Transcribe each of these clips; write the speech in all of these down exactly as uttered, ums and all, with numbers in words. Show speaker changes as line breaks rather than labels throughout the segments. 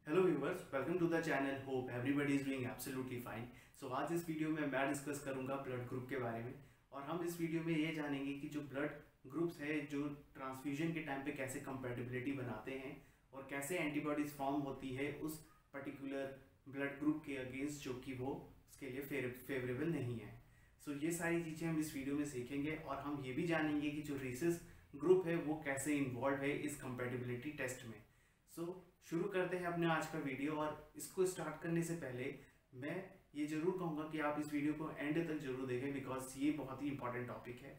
Hello viewers, welcome to the channel. Hope everybody is doing absolutely fine. So आज इस video में मैं discuss करूंगा ब्लड ग्रुप के बारे में, और हम इस वीडियो में ये जानेंगे कि जो ब्लड ग्रुप्स है जो ट्रांसफ्यूजन के टाइम पे कैसे कंपैटिबिलिटी बनाते हैं और कैसे एंटीबॉडीज फॉर्म होती है उस पर्टिकुलर ब्लड ग्रुप के अगेंस्ट जो कि वो उसके लिए फेवरेबल नहीं है। सो so, ये सारी चीज़ें हम इस वीडियो में सीखेंगे, और हम ये भी जानेंगे कि जो रेसिस ग्रुप है वो कैसे इन्वॉल्व है इस कंपैटिबिलिटी टेस्ट में। सो so, शुरू करते हैं अपने आज का वीडियो। और इसको स्टार्ट करने से पहले मैं ये जरूर कहूँगा कि आप इस वीडियो को एंड तक जरूर देखें, बिकॉज ये बहुत ही इंपॉर्टेंट टॉपिक है।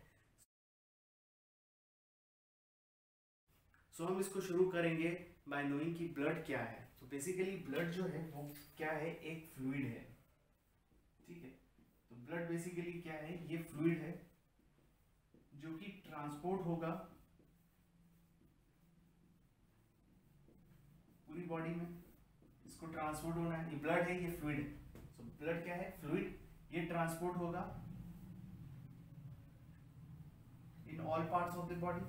सो so, हम इसको शुरू करेंगे बाय नोइंग कि ब्लड क्या है। तो बेसिकली ब्लड जो है वो क्या है, एक फ्लूइड है। ठीक है, तो ब्लड बेसिकली क्या है, ये फ्लूइड है जो कि ट्रांसपोर्ट होगा पूरी बॉडी में। इसको ट्रांसपोर्ट होना है, ये ब्लड है, ये फ्लूइड है। सो ब्लड क्या है, फ्लूइड। ये ट्रांसपोर्ट होगा in all parts of the body.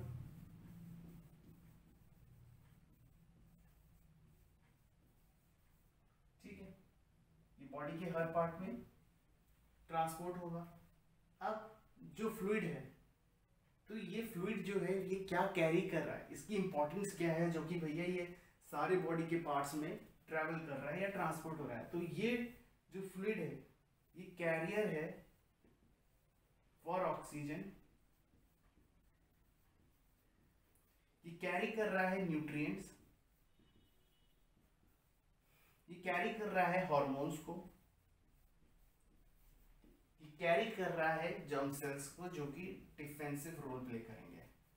ठीक है, ये बॉडी के हर पार्ट में ट्रांसपोर्ट होगा। अब जो फ्लूइड है, तो ये फ्लूइड जो है ये क्या कैरी कर रहा है, इसकी इंपॉर्टेंस क्या है, जो कि भैया ये सारे बॉडी के पार्ट्स में ट्रैवल कर रहा है या ट्रांसपोर्ट हो रहा है। तो ये जो फ्लूइड है ये कैरियर है फॉर ऑक्सीजन। ये कैरी कर रहा है न्यूट्रिएंट्स, ये कैरी कर रहा है हार्मोन्स को, ये कैरी कर रहा है जर्म सेल्स को जो कि डिफेंसिव रोल प्ले करेंगे।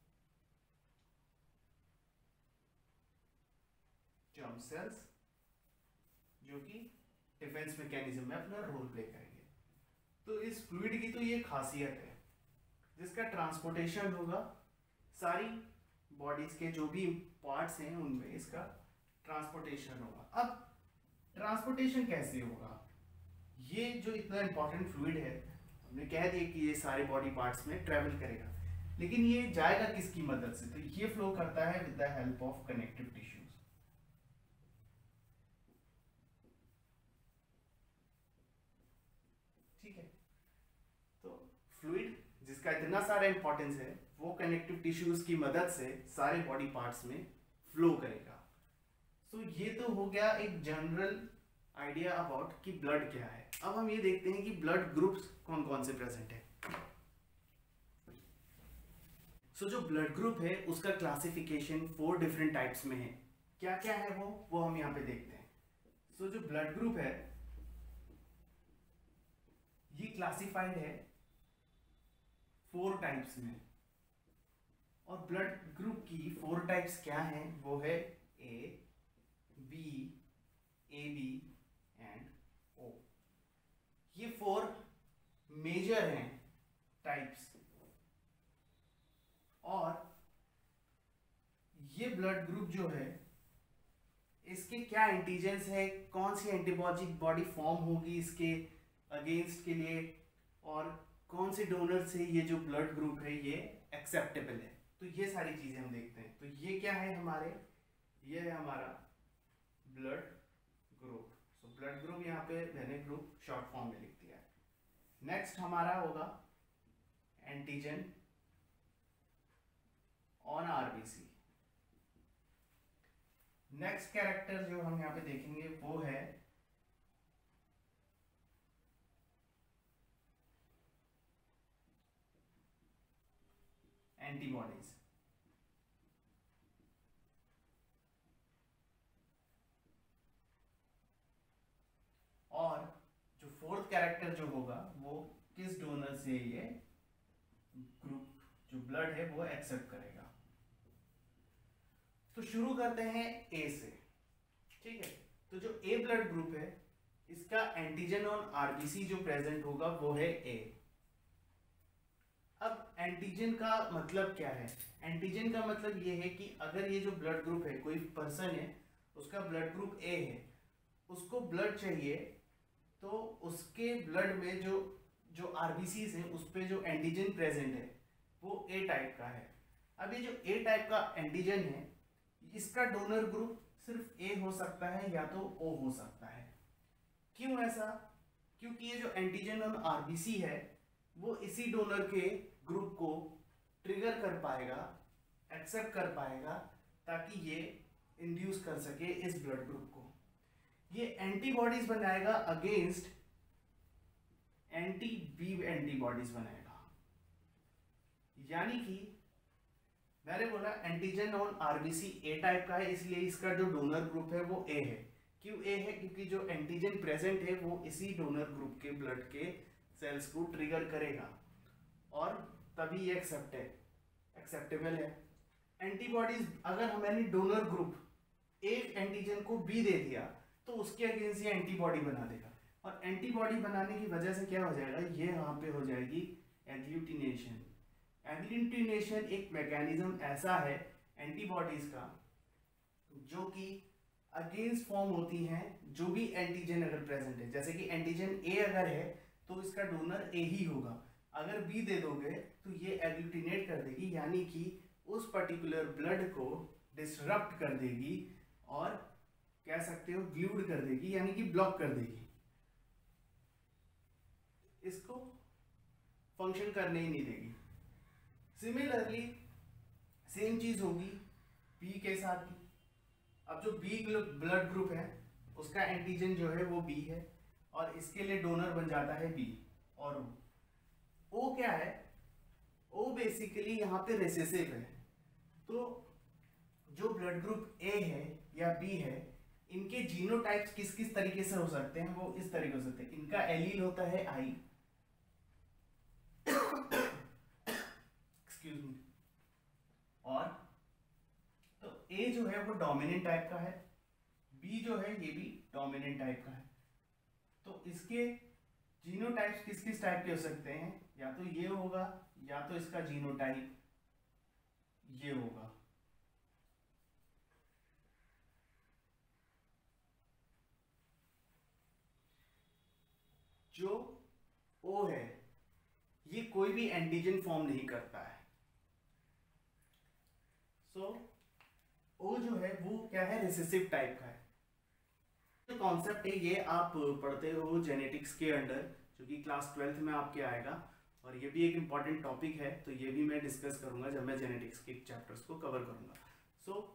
जर्म सेल्स जो कि डिफेंस मैकेनिज्म में अपना रोल प्ले करेंगे। तो इस फ्लूइड की तो ये खासियत है जिसका ट्रांसपोर्टेशन होगा सारी बॉडीज के जो भी पार्ट्स हैं उनमें इसका ट्रांसपोर्टेशन होगा। अब ट्रांसपोर्टेशन कैसे होगा, ये जो इतना इंपॉर्टेंट फ्लूइड है, हमने कह दिया कि ये सारे बॉडी पार्ट्स में ट्रेवल करेगा, लेकिन ये जाएगा किसकी मदद से, तो ये फ्लो करता है with the help of connective tissues. ठीक है, तो फ्लूइड जिसका इतना सारा इंपॉर्टेंस है वो कनेक्टिव टिश्यूज की मदद से सारे बॉडी पार्ट्स में फ्लो करेगा। सो so, ये तो हो गया एक जनरल आइडिया अबाउट कि ब्लड क्या है। अब हम ये देखते हैं कि ब्लड ग्रुप्स कौन कौन से प्रेजेंट है। सो so, जो ब्लड ग्रुप है उसका क्लासिफिकेशन फोर डिफरेंट टाइप्स में है। क्या क्या है वो वो हम यहाँ पे देखते हैं। सो so, जो ब्लड ग्रुप है ये क्लासिफाइड है फोर टाइप्स में, और ब्लड ग्रुप की फोर टाइप्स क्या हैं वो है A, B, A B and O. ये फोर मेजर हैं टाइप्स, और ये ब्लड ग्रुप जो है इसके क्या एंटीजेंस है, कौन सी एंटीबॉडी बॉडी फॉर्म होगी इसके अगेंस्ट के लिए, और कौन से डोनर से ये जो ब्लड ग्रुप है ये एक्सेप्टेबल है। तो ये सारी चीजें हम देखते हैं। तो ये क्या है हमारे, ये है हमारा blood group. So blood group यहाँ पे मैंने ग्रुप शॉर्ट फॉर्म में लिख दिया है। नेक्स्ट हमारा होगा antigen on RBC. Next character जो हम यहाँ पे देखेंगे वो है एंटीबॉडीज। और जो फोर्थ कैरेक्टर जो होगा वो किस डोनर से ये ग्रुप जो ब्लड है वो एक्सेप्ट करेगा। तो शुरू करते हैं ए से। ठीक है, तो जो ए ब्लड ग्रुप है इसका एंटीजन ऑन आरबीसी जो प्रेजेंट होगा वो है ए। अब एंटीजन का मतलब क्या है, एंटीजन का मतलब ये है कि अगर ये जो ब्लड ग्रुप है, कोई पर्सन है उसका ब्लड ग्रुप ए है, उसको ब्लड चाहिए, तो उसके ब्लड में जो जो आरबीसीज है उस पे जो एंटीजन प्रेजेंट है वो ए टाइप का है। अब ये जो ए टाइप का एंटीजन है इसका डोनर ग्रुप सिर्फ ए हो सकता है या तो ओ हो सकता है। क्यों ऐसा? क्योंकि ये जो एंटीजन ऑन आरबीसी है वो इसी डोनर के ग्रुप को ट्रिगर कर पाएगा, एक्सेप्ट कर पाएगा, ताकि ये इंड्यूस कर सके इस ब्लड ग्रुप को। ये एंटीबॉडीज बनाएगा अगेंस्ट एंटी बी एंटीबॉडीज बनाएगा। यानी कि मैंने बोला antigen on RBC A type का है, इसलिए इसका जो डोनर ग्रुप है वो ए है। क्यों ए है? क्योंकि जो एंटीजन प्रेजेंट है वो इसी डोनर ग्रुप के ब्लड के सेल्स को ट्रिगर करेगा और तभी ये एक्सेप्ट है, एक्सेप्टेबल है। एंटीबॉडीज अगर मैंने डोनर ग्रुप एक एंटीजन को बी दे दिया तो उसके अगेंस्ट ये एंटीबॉडी बना देगा, और एंटीबॉडी बनाने की वजह से क्या हो जाएगा, ये यहाँ पे हो जाएगी एग्लूटिनेशन। एग्लूटिनेशन एक मैकेनिज्म ऐसा है एंटीबॉडीज का जो कि अगेंस्ट फॉर्म होती हैं जो भी एंटीजन अगर प्रेजेंट है। जैसे कि एंटीजन ए अगर है तो इसका डोनर ए ही होगा, अगर बी दे दोगे तो ये एग्लूटिनेट कर देगी, यानी कि उस पर्टिकुलर ब्लड को डिसरप्ट कर देगी और कह सकते हो ग्लूड कर देगी, यानी कि ब्लॉक कर देगी, इसको फंक्शन करने ही नहीं देगी। सिमिलरली सेम चीज होगी बी के साथ भी। अब जो बी ब्लड ग्रुप है उसका एंटीजन जो है वो बी है और इसके लिए डोनर बन जाता है बी। और ओ ओ क्या है? ओ बेसिकली यहाँ पे रिसेसिव है। तो जो ब्लड ग्रुप ए है या बी है, इनके जीनोटाइप्स किस किस तरीके से हो सकते हैं, वो इस तरीके हो सकते हैं। इनका एलील होता है आई, एक्सक्यूज मी, और तो ए जो है वो डोमिनेंट टाइप का है, बी जो है ये भी डोमिनेंट टाइप का है। तो इसके जीनोटाइप्स किस किस टाइप के हो सकते हैं? या तो ये होगा या तो इसका जीनोटाइप ये होगा। जो ओ है ये कोई भी एंटीजन फॉर्म नहीं करता है। सो so, ओ जो है वो क्या है? रिसेसिव टाइप का है। जो कॉन्सेप्ट है ये आप पढ़ते हो जेनेटिक्स के अंडर, जो कि क्लास ट्वेल्थ में आपके आएगा, और ये भी एक इम्पॉर्टेंट टॉपिक है, तो ये भी मैं डिस्कस करूंगा जब मैं जेनेटिक्स के चैप्टर्स को कवर करूंगा। सो so,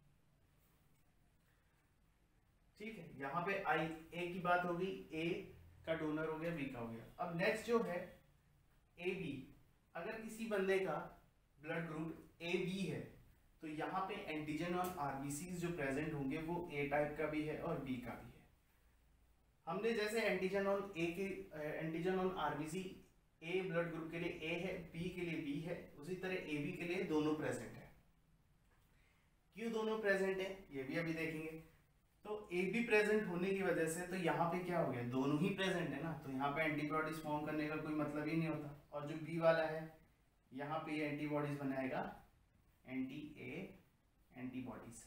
ठीक है, यहाँ पे आई ए की बात होगी, ए का डोनर हो गया, बी का हो गया। अब नेक्स्ट जो है ए बी, अगर किसी बंदे का ब्लड ग्रुप ए बी है तो यहाँ पे एंटीजन और आरबीसी जो प्रेजेंट होंगे वो ए टाइप का भी है और बी का भी है। हमने जैसे एंटीजन ऑन ए के antigen on RBC A blood group के लिए ए है, बी के लिए बी है, उसी तरह ए बी के लिए दोनों प्रेजेंट है। क्यों दोनों प्रेजेंट है ये भी अभी देखेंगे। तो ए बी प्रेजेंट होने की वजह से तो यहाँ पे क्या हो गया, दोनों ही प्रेजेंट है ना, तो यहाँ पे एंटीबॉडीज फॉर्म करने का कोई मतलब ही नहीं होता। और जो बी वाला है यहाँ पे ये एंटीबॉडीज बनाएगा, anti A antibodies.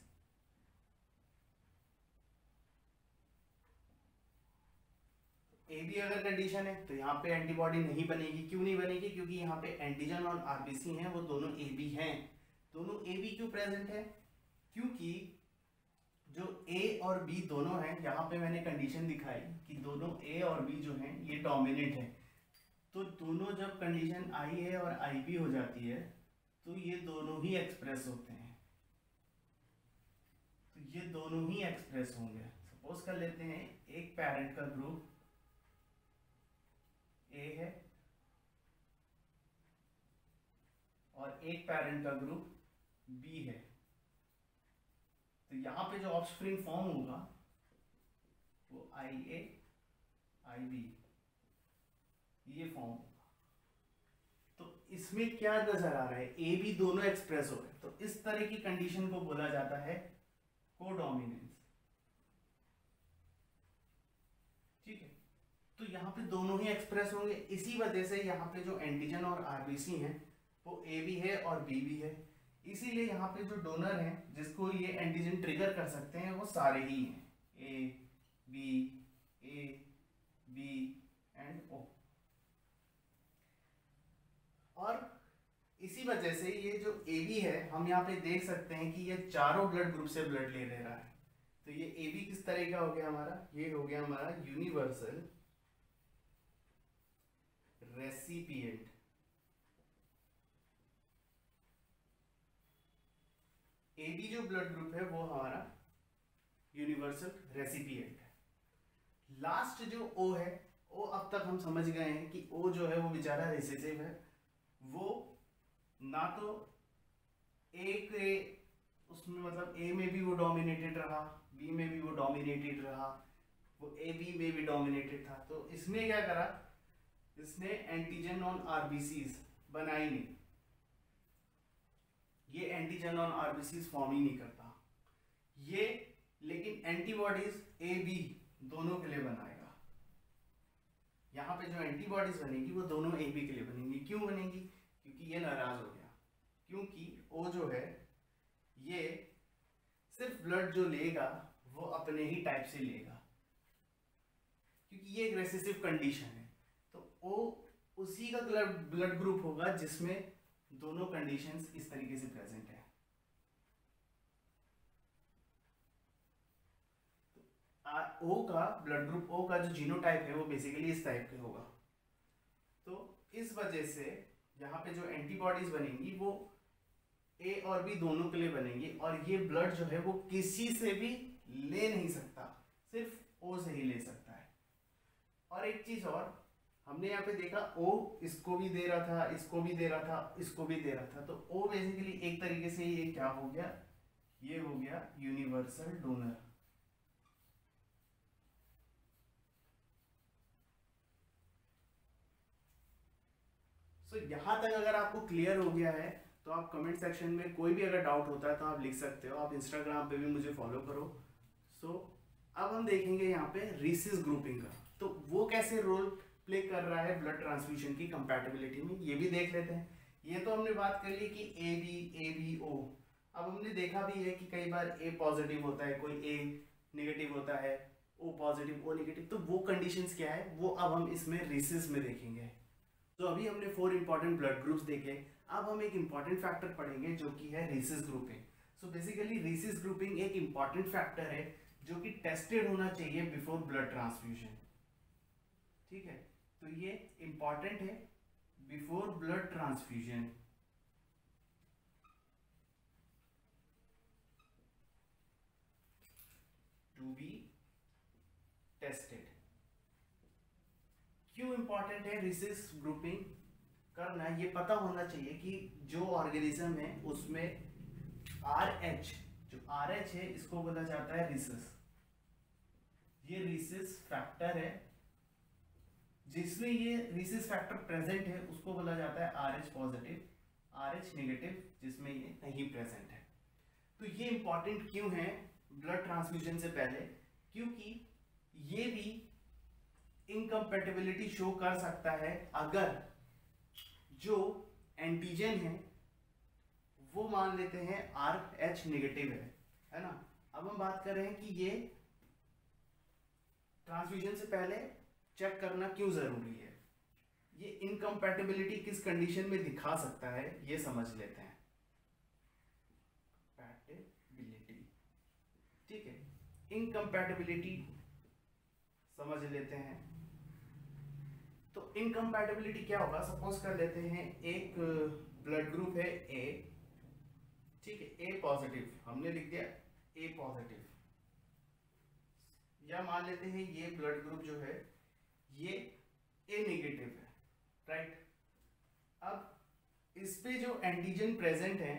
A B अगर कंडीशन है तो यहाँ पे एंटीबॉडी नहीं बनेगी। क्यों नहीं बनेगी? क्योंकि यहाँ पे एंटीजन और आरबीसी हैं वो दोनों ए बी हैं। दोनों ए बी क्यों प्रेजेंट है? क्योंकि जो ए और बी दोनों हैं, यहाँ पे मैंने कंडीशन दिखाई कि दोनों ए और बी जो हैं ये डोमिनेंट है। तो दोनों जब कंडीशन आई है और आई बी हो जाती है तो ये दोनों ही एक्सप्रेस होते हैं, तो ये दोनों ही एक्सप्रेस होंगे। सपोज कर लेते हैं एक पेरेंट का ग्रुप ए है और एक पेरेंट का ग्रुप बी है, तो यहाँ पे जो ऑफस्प्रिंग फॉर्म होगा वो आई ए आई बी ये फॉर्म होगा। तो इसमें क्या नजर आ रहा है, ए बी दोनों एक्सप्रेस हो रहे हैं, तो इस तरह की कंडीशन को बोला जाता है कोडोमिनेंस। ठीक है, तो यहाँ पे दोनों ही एक्सप्रेस होंगे, इसी वजह से यहाँ पे जो एंटीजन और आरबीसी हैं वो ए बी है और बी भी है। इसीलिए यहाँ पे जो डोनर हैं जिसको ये एंटीजन ट्रिगर कर सकते हैं वो सारे ही हैं, A B A B and O. और इसी वजह से ये जो ए बी है हम यहाँ पे देख सकते हैं कि ये चारों ब्लड ग्रुप से ब्लड ले ले रहा है। तो ये ए बी किस तरह का हो गया हमारा, ये हो गया हमारा यूनिवर्सल रेसिपिएंट। ए बी जो ब्लड ग्रुप है वो हमारा यूनिवर्सल रेसिपिएंट है। लास्ट जो ओ है, ओ अब तक हम समझ गए हैं कि ओ जो है वो बेचारा रिसेसिव है। वो ना तो एक ए, उसमें मतलब ए में भी वो डोमिनेटेड रहा, बी में भी वो डोमिनेटेड रहा, वो ए बी में भी डोमिनेटेड था। तो इसने क्या करा, इसने एंटीजन ऑन आरबीसीज बनाई नहीं, ये एंटीजन ऑन आरबीसीज फॉर्म ही नहीं करता ये, लेकिन एंटीबॉडीज ए बी दोनों के लिए बनाएगा। यहाँ पे जो एंटीबॉडीज बनेगी वो दोनों ए बी के लिए बनेंगी। क्यों बनेगी? क्योंकि ये नाराज हो गया, क्योंकि ओ जो है ये सिर्फ ब्लड जो लेगा वो अपने ही टाइप से लेगा, क्योंकि ये एक रेसेसिव कंडीशन है। तो ओ उसी का ब्लड ग्रुप होगा जिसमें दोनों कंडीशंस इस तरीके से प्रेजेंट है। ओ का ब्लड ग्रुप, ओ का जो जीनोटाइप है वो बेसिकली इस टाइप के होगा। तो इस वजह से यहाँ पे जो एंटीबॉडीज बनेंगी वो ए और बी दोनों के लिए बनेंगी, और ये ब्लड जो है वो किसी से भी ले नहीं सकता, सिर्फ ओ से ही ले सकता है। और एक चीज और हमने यहाँ पे देखा, ओ इसको भी दे रहा था, इसको भी दे रहा था, इसको भी दे रहा था। तो ओ बेसिकली एक तरीके से ये क्या हो गया, ये हो गया यूनिवर्सल डोनर। तो so, यहां तक अगर आपको क्लियर हो गया है तो आप कमेंट सेक्शन में कोई भी अगर डाउट होता है तो आप लिख सकते हो। आप इंस्टाग्राम पे भी मुझे फॉलो करो। सो so, अब हम देखेंगे यहाँ पे रीसिस ग्रुपिंग का, तो वो कैसे रोल प्ले कर रहा है ब्लड ट्रांसफ्यूजन की कंपैटिबिलिटी में, ये भी देख लेते हैं। ये तो हमने बात कर ली कि ए बी ए बी ओ। अब हमने देखा भी है कि कई बार ए पॉजिटिव होता है, कोई ए नेगेटिव होता है, ओ पॉजिटिव ओ नेगेटिव। तो वो कंडीशंस क्या है वो अब हम इसमें रीसिस में देखेंगे। तो अभी हमने फोर इंपॉर्टेंट ब्लड ग्रुप्स देखे। अब हम एक इंपॉर्टेंट फैक्टर पढ़ेंगे जो कि है Rhesus grouping. So basically Rhesus grouping एक इंपॉर्टेंट फैक्टर है जो कि टेस्टेड होना चाहिए बिफोर ब्लड ट्रांसफ्यूजन। ठीक है, तो ये इंपॉर्टेंट है before blood transfusion. To be tested. क्यों इंपॉर्टेंट है रीसिस ग्रुपिंग करना? ये पता होना चाहिए कि जो ऑर्गेनिज्म है उसमें आर एच, जो आर एच है इसको बोला जाता है रीसिस। ये रीसिस फैक्टर है, जिसमें ये रीसिस फैक्टर प्रेजेंट है उसको बोला जाता है R H positive, R H negative जिसमें ये नहीं प्रेजेंट है। तो ये इंपॉर्टेंट क्यों है ब्लड ट्रांसफ्यूजन से पहले? क्योंकि ये भी इनकम्पैटिबिलिटी शो कर सकता है अगर जो एंटीजन है वो मान लेते हैं आर एच नेगेटिव है, है ना। अब हम बात कर रहे हैं कि ये ट्रांसफ्यूजन से पहले चेक करना क्यों जरूरी है। ये इनकम्पैटिबिलिटी किस कंडीशन में दिखा सकता है ये समझ लेते हैं। पैटिबिलिटी, ठीक है, इनकम्पैटिबिलिटी समझ लेते हैं। तो इनकम्पैटिबिलिटी क्या होगा? सपोज कर लेते हैं एक ब्लड ग्रुप है ए, ठीक है, ए पॉजिटिव, हमने लिख दिया ए पॉजिटिव, या मान लेते हैं ये ब्लड ग्रुप जो है ये ए नेगेटिव है, राइट। अब इस पे जो एंटीजन प्रेजेंट है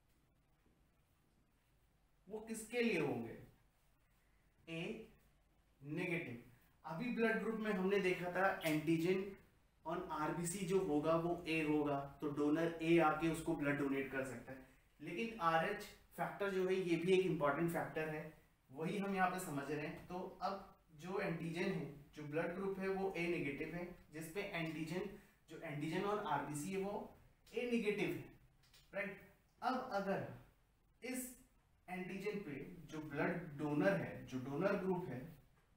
वो किसके लिए होंगे? A negative. अभी ब्लड ग्रुप में हमने देखा था एंटीजन ऑन आरबीसी जो होगा वो ए होगा, तो डोनर ए आके उसको ब्लड डोनेट कर सकता है। लेकिन आरएच फैक्टर जो है ये भी एक इंपॉर्टेंट फैक्टर है, वही हम यहाँ पे समझ रहे हैं। तो अब जो एंटीजन है, जो ब्लड ग्रुप है वो ए नेगेटिव है, जिसपे एंटीजन जो एंटीजन ऑन आरबीसी है वो ए नेगेटिव है, राइट। अब अगर इस एंटीजन पे जो ब्लड डोनर है, जो डोनर ग्रुप है,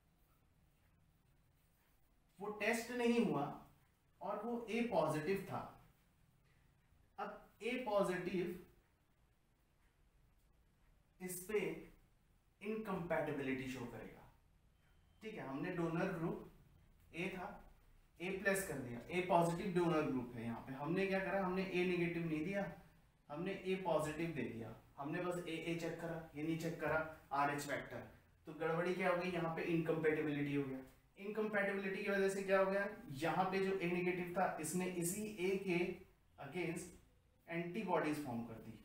वो टेस्ट नहीं हुआ और वो ए पॉजिटिव था। अब ए पॉजिटिव इस पे इनकम्पैटिबिलिटी शो करेगा। ठीक है, हमने डोनर ग्रुप ए था, ए प्लस कर दिया, ए पॉजिटिव डोनर ग्रुप है। यहाँ पे हमने क्या करा, हमने ए नेगेटिव नहीं दिया, हमने ए पॉजिटिव दे दिया। हमने बस ए ए चेक करा, ये नहीं चेक करा आर एच फैक्टर। तो गड़बड़ी क्या हो गई, यहाँ पे इनकम्पैटिबिलिटी हो गया। इनकम्पैटिबिलिटी की वजह से क्या हो गया, यहाँ पे जो ए नेगेटिव था इसने इसी ए के अगेंस्ट एंटीबॉडीज फॉर्म कर दी।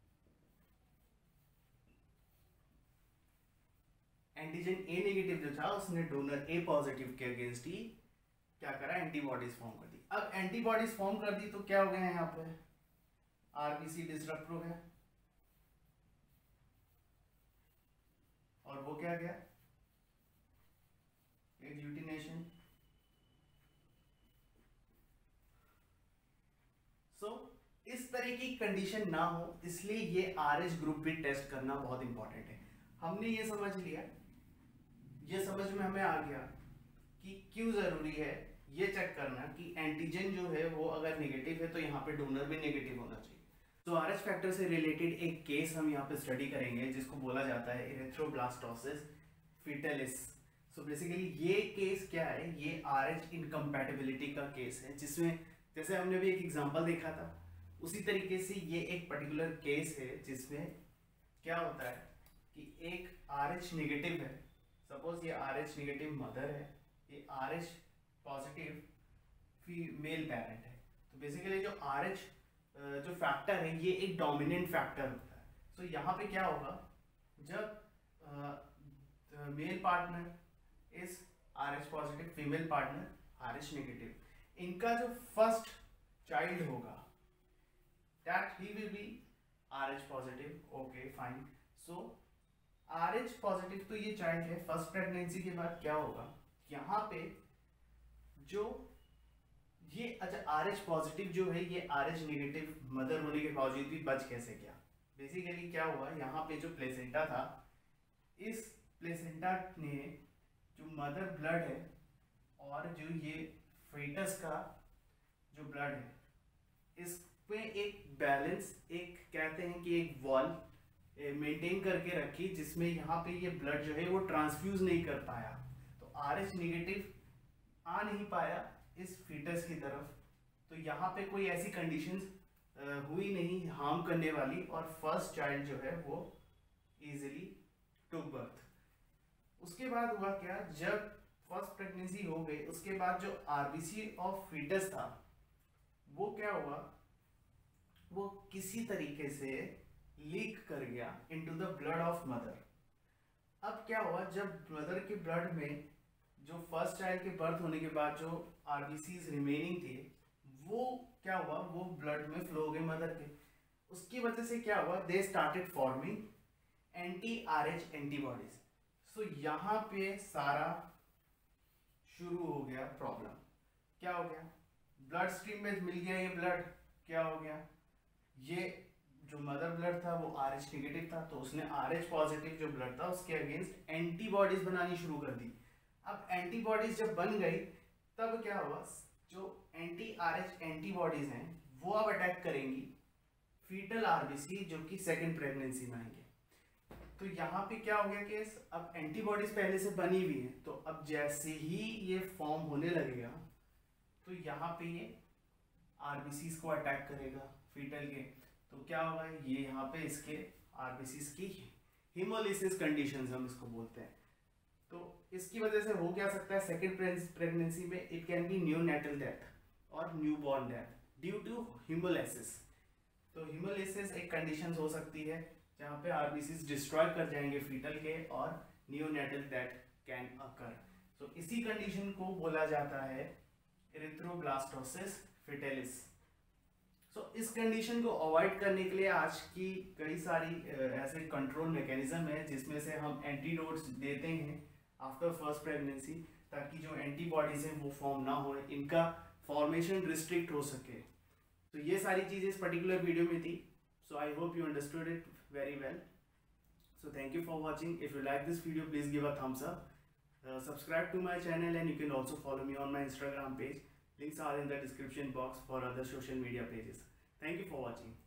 एंटीजन ए नेगेटिव जो था उसने डोनर ए पॉजिटिव के अगेंस्ट ही क्या करा, एंटीबॉडीज फॉर्म कर दी। अब एंटीबॉडीज फॉर्म कर दी तो क्या हो गया, यहाँ पे आरबीसी डिसरप्ट हो गया और वो क्या गया, एग्लूटिनेशन। सो so, इस तरह की कंडीशन ना हो, इसलिए ये आरएच ग्रुप भी टेस्ट करना बहुत इंपॉर्टेंट है। हमने ये समझ लिया, ये समझ में हमें आ गया कि क्यों जरूरी है ये चेक करना कि एंटीजन जो है वो अगर नेगेटिव है तो यहाँ पे डोनर भी नेगेटिव होना चाहिए। तो आरएच फैक्टर से रिलेटेड एक केस हम यहाँ पे स्टडी करेंगे जिसको बोला जाता है इरेथ्रोब्लास्टोसिस फीटलिस। सो बेसिकली ये केस क्या है, ये आरएच इनकम्पैटिबिलिटी का केस है, जिसमें जैसे हमने भी एक एग्जांपल देखा था उसी तरीके से ये एक पर्टिकुलर केस है जिसमें क्या होता है कि एक आरएच नेगेटिव है, सपोज ये आरएच नेगेटिव मदर है, ये आरएच पॉजिटिव फीमेल पेरेंट है। तो बेसिकली जो आरएच जो फैक्टर है ये एक डोमिनेंट फैक्टर होता है। सो so, यहाँ पे क्या होगा, जब male partner is Rh positive, female partner Rh negative, इनका जो फर्स्ट चाइल्ड होगा that he will be Rh positive. Okay fine. So Rh positive तो ये चाइल्ड है, फर्स्ट प्रेगनेंसी के बाद क्या होगा, यहाँ पे जो ये अच्छा आरएच पॉजिटिव जो है ये आरएच नेगेटिव मदर होने के बावजूद भी बच कैसे गया। बेसिकली क्या हुआ, यहाँ पे जो प्लेसेंटा था, इस प्लेसेंटा ने जो मदर ब्लड है और जो ये फेटस का जो ब्लड है, इस पे एक बैलेंस, एक कहते हैं कि एक वॉल मेंटेन करके रखी, जिसमें यहाँ पे ये ब्लड जो है वो ट्रांसफ्यूज नहीं कर पाया। तो आरएच नेगेटिव आ नहीं पाया इस फीटस की तरफ, तो यहाँ पे कोई ऐसी कंडीशंस हुई नहीं हार्म करने वाली, और फर्स्ट चाइल्ड जो है वो इजीली टुक बर्थ। उसके बाद हुआ क्या, जब फर्स्ट प्रेगनेंसी हो गई उसके बाद जो आरबीसी ऑफ फीटस था वो क्या हुआ, वो किसी तरीके से लीक कर गया into the blood of mother. अब क्या हुआ, जब मदर के ब्लड में जो फर्स्ट चाइल्ड के बर्थ होने के बाद जो आरबीसीज रिमेनिंग थे वो क्या हुआ, वो ब्लड में फ्लो हो गए मदर के। उसकी वजह से क्या हुआ, they started forming anti Rh antibodies. So यहाँ पे सारा शुरू हो गया प्रॉब्लम। क्या हो गया, ब्लड स्ट्रीम में मिल गया ये ब्लड, क्या हो गया, ये जो मदर ब्लड था वो आरएच नेगेटिव था, तो उसने आरएच पॉजिटिव जो ब्लड था उसके अगेंस्ट एंटीबॉडीज बनानी शुरू कर दी। अब एंटीबॉडीज जब बन गई तब क्या हुआ, जो एंटी आरएच एंटीबॉडीज हैं वो अब अटैक करेंगी फीटल आरबीसी जो कि सेकंड प्रेगनेंसी में आएंगे। तो यहाँ पे क्या हो गया केस, अब एंटीबॉडीज पहले से बनी हुई है, तो अब जैसे ही ये फॉर्म होने लगेगा तो यहाँ पे ये आरबीसीज को अटैक करेगा फीटल के। तो क्या होगा, ये यहाँ पे इसके आरबीसीज की हीमोलिसिस कंडीशंस हम इसको बोलते हैं। तो इसकी वजह से हो क्या सकता है, सेकेंड प्रेगनेंसी में it can be neonatal death और newborn death due to hemolysis. तो हीमोलिसिस एक कंडीशन हो सकती है जहाँ पे आरबीसीज डिस्ट्रॉय कर जाएंगे फीटल के और न्यूनेटल डेथ कैन अकर। तो इसी कंडीशन को बोला जाता है इरिथ्रोब्लास्टोसिस फीटलिस। सो so, इस कंडीशन को अवॉइड करने के लिए आज की कई सारी ऐसे कंट्रोल मैकेनिज्म है जिसमें से हम एंटीडोट्स देते हैं आफ्टर फर्स्ट प्रेगनेंसी, ताकि जो एंटीबॉडीज हैं वो फॉर्म ना हो, इनका फॉर्मेशन रिस्ट्रिक्ट हो सके। तो ये सारी चीज़ें इस पर्टिकुलर वीडियो में थी। So I hope you understood it very well. So thank you for watching. If you like this video please give a thumbs up, subscribe to my channel, and you can also follow me on my Instagram page. Links are in the description box for other social media pages. Thank you for watching.